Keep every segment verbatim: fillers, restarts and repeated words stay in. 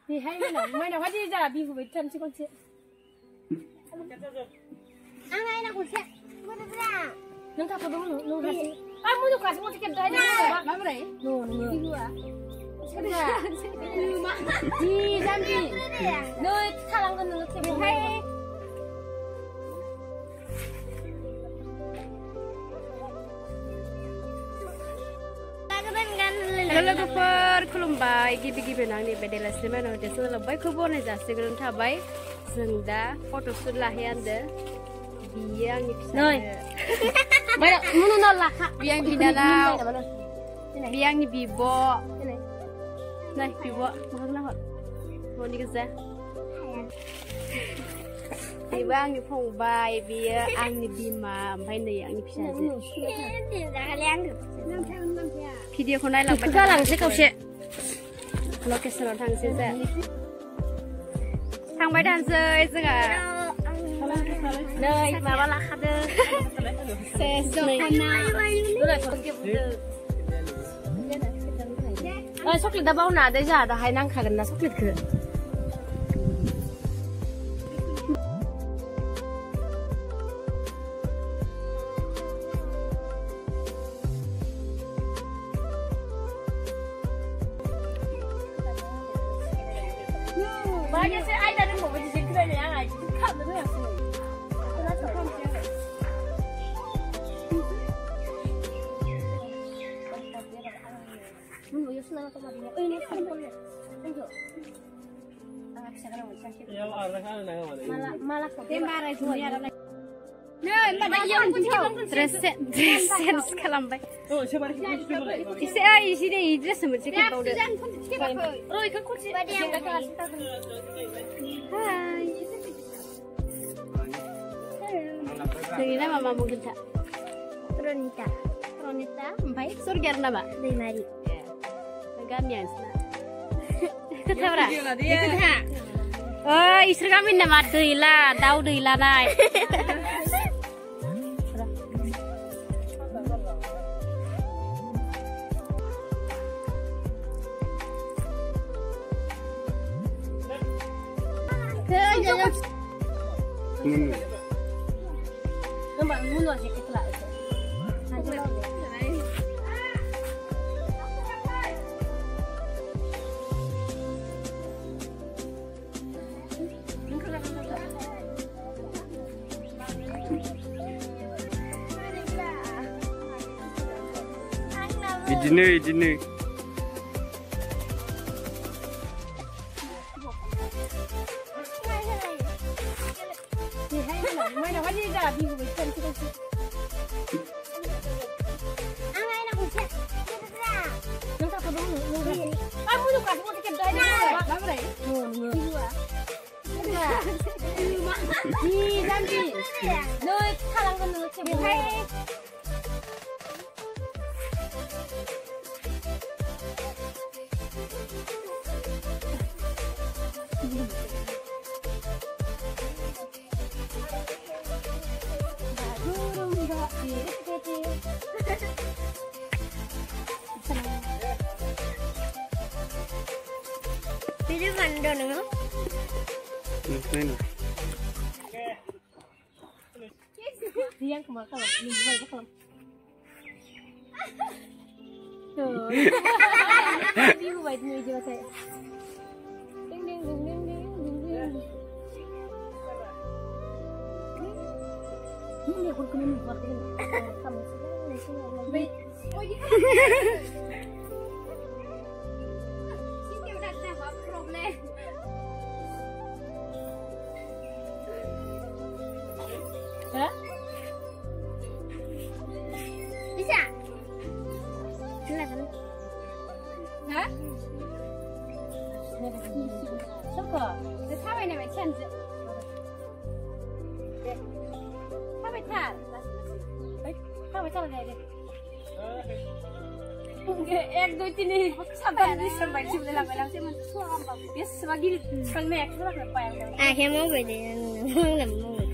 Hai mana? Mana apa dia jadi bihu betul sih konsep. Angai nak konsep. Mana berang? Nunggu apa dulu? Nunggu kasih. Ah, mau kasih mau tiket dah. Apa berang? Nunggu nunggu. Dua. Kedua. Di jambi. Nunggu salang kan nunggu tiket. Hai. Halo logoफोर खुलुमबाय गिबि गिबि आंनि बे देलायस्रि मानाव देसो लबायखौ बनाय जासिगोन थाबाय जों दा फट'शुट लाहैयान्दो बियो आंनि फिसा नै बाय मुनु न लाखा बियो आंनि बिनानाव बियो आंनि बिब' नै बिब' मोखां नाहर बनि गोजा बिबो आंनि फंबाय बियो आंनि बिमा ओमफ्राय नै आंनि फिसाजो भिडिअखौ नायलांबाय जालांसै खावसे लकेसनाव थांसै जों थांबाय थानोसै जोंहा नै माबा लाखादो सेस नै चक्लेटआ बावना दै जोंहा दाहाय नांखागोन ना चक्लेटखौ Banyak sih, ada yang mau beli keren yang aja. Kamu tuh yang sih. Kenapa kamu sih? Hmm, yo senang sama dia. Oh ini kan boleh. Tunggu. Ah, bisa kan mau cari. Ya, orang kan nggak mau. Malah malah kok. Dia marah semua ya. Nah, mbak yang punya dresen dresen sekalambai. Oh, siapa ni? Isi ah isi ni dress semua cekik powder. Oh, ikan kursi. Hai. Dari nama mama kita. Tronita. Tronita. Baik. Surga nama. Dari Mari. Gamian. Ikut apa? Ikut ha. Oh, istri kami nama Deila. Tahu Deila nai. Hmm. Nampak mulu aja kita lah. Idine, idine. Mana apa dia jadi bihu betul sih konsep. Angai nak konsep. Mana berang? Nunggu apa dulu? Nunggu kasih. Ah, mau kasih mau tiket dah. Apa berang? Nunggu. Dua. Kedua. Di jambi. Nunggu salang kan nunggu tiket. Hai. Video kando nung? Mana? Dia yang kemakan, ini bukan kelam. Tuh, dia buat ni je saya. Ding ding ding ding ding ding ding. Ini aku kena buat ini. Kamu sini sini lagi. Oh ya. Sini udah dah apa problem? Hah? Bisa? Silakan. Hah? Suka. Dia tahu ini macam mana? Tahu macam? Tahu macam mana dia? एक दो तीन साबान दिसम्बर सिमले लाबाय लांसै मोनसे सुवा होमबा बेसेबा गिदिर बिफांनि एक्सट्रा लाबाय आखे मावबाय दे मावलाम मावबाय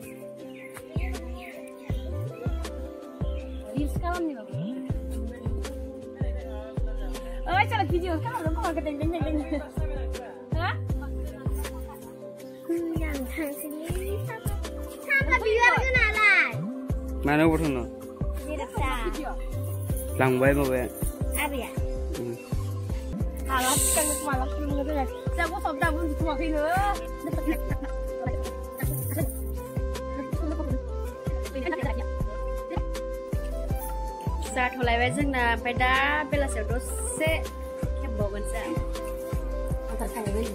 रिल्स खालामनि बाबो ओइ चला भिडिअ खालामनो कमा गदों दों दों हा Mana bodoh no? Tidak sah. Langbai mau be? Apa ya? Malas kan malas belum ngerti ya. Saya mau sob dah belum tua kini. Saat mulai wajeng na peda bela sedos se kebogan sa. Antar kaya ni.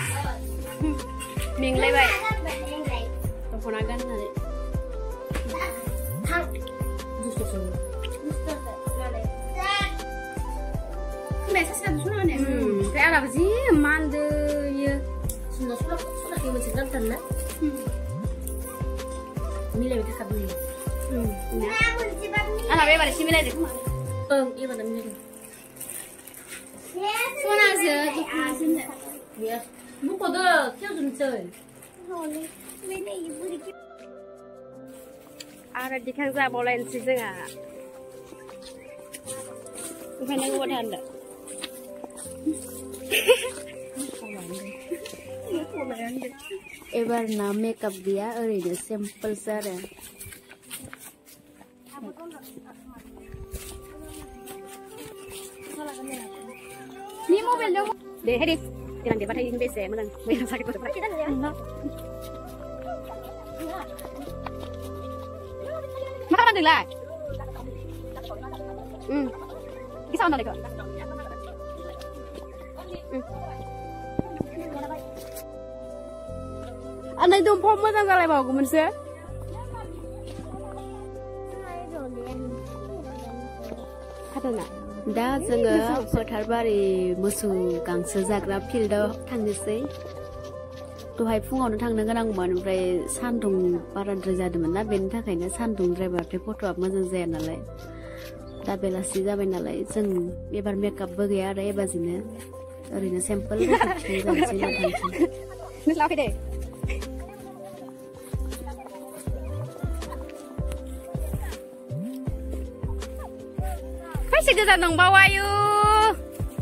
Ming lay bay. Teleponagan na. Thang. Justo so. Justo so. Biasa sih sudah nih. Kayak apa sih mande ya. Sudah sudah sudah kayak macam apa kan? Ini lebih dekat dulu. Namun sebab ni. Anak bebas di sini lagi. Eh, iya benar benar. Mana aja tu sini. Ya. Bukan dah, kau tu ncel. Holy. Mana ibu di. Ada di kan saya boleh sih enggak? Bukan yang buat anda. एबार ना मेकअप गया ओरैनो सिम्पल आरो नि मबाइल दं दे हे दे देनां देबाथाय बेसे मोजां मोजां साकिट बोथोर मा खालामदोंलाय उम कि साउन्ड आलायखो Anai dompom moजां जालायबावगौमोनसो हादोंना दा जोङो फोथारबारि मोसौ गांसो जाग्रा फिल्डआव थांनोसै दहाय फुङावनो थांनो गोनांमोन ओमफ्राय सान्दुं बाराद्राय जादोंमोन ना बेनि थाखायनो सान्दुंद्रायबाथाय फट'आ मोजां जाया नालाय दा बेलासि जाबाय नालाय जों एबार मेकआपबो गैया आरो एबाजिनो ओरैनो सिम्पोल जानोसै ना थांसै लाखै दे Masih kesan dong bawa yuk.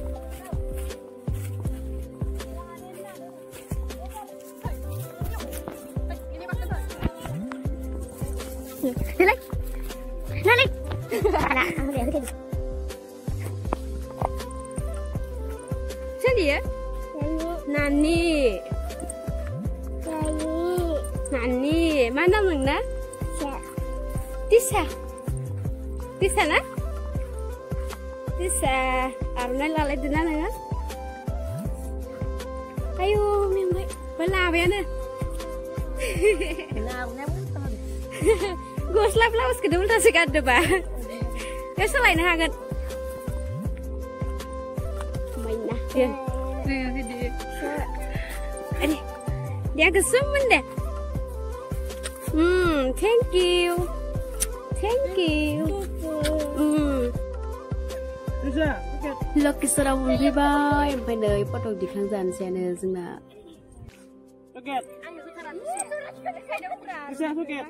Lalik, lalik. Ada, aku lihat lagi. Sini ya. Nani. Nani, mana mengna? Tisa. Tisa na? Bisa, arunai lalai dina na. Ayo, mimpi, bela apa ya na? Bela, bela apa? Gue slap lawas kedua tak sekat deba. Ya selain hangat. Main nah, dia, dia, dia. Ini, dia kesumun deh. Hmm, thank you, thank you. Hmm. Loki sudah mulai sampai dari foto di kangsan sana zona. Soket. Bisa soket.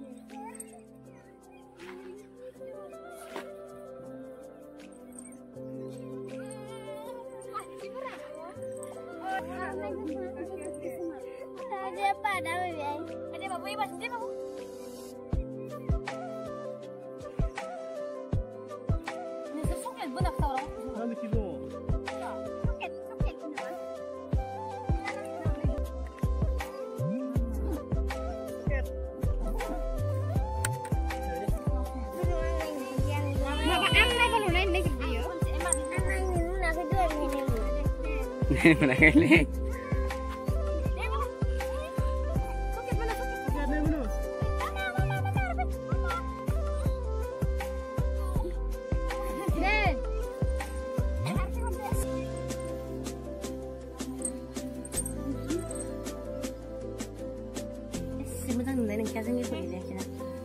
Ada apa? Ada apa ya? Ada apa? Ibu, ada apa? Kami kilo. Soket, soket benar. Soket. Bapak aneh kalau naik naik dia. Anak ini nak kedua ini. Nih, mana kali? Soket mana soket? Soket nih mana? Deh. Sebentar nungguin yang kiasan itu ya kira.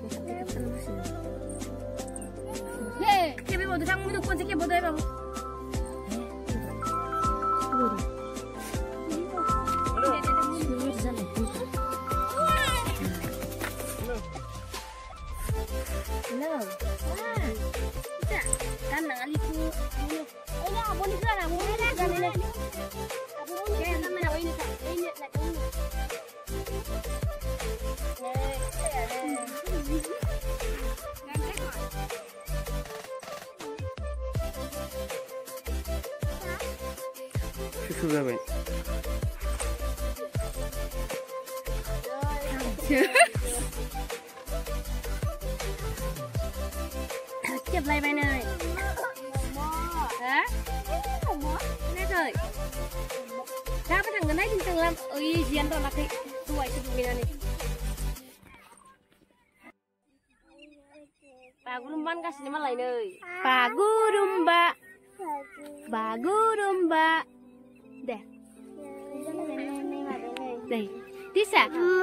Hei, kita mau datang minum kunci kita boleh bang? Hello. Ah, bisa. Kan nangali ku. Ini apa nih kan? Apa nih kan ini? Apa nih? Kayak sama apa ini kan? Ini nak ini. Eh, saya ada. Susu जाबाय Keplaybay này hả? Nè rồi ra cái thằng cái này từng làm ơi diên đó là cái tuổi thì mình này Bagurumban kasih nama lain ơi Bagurumba Bagurumba deh đây Tisa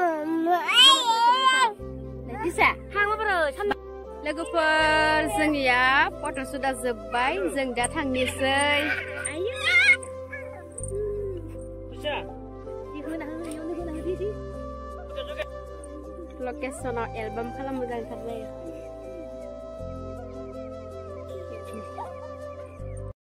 Tisa hang apa bro Logoफोर जोंनिया फट' सुटआ जोब्बाय जों दा थांनोसै आयु लकेसनाव एलबाम खालामनो मोजां ओंखारलायो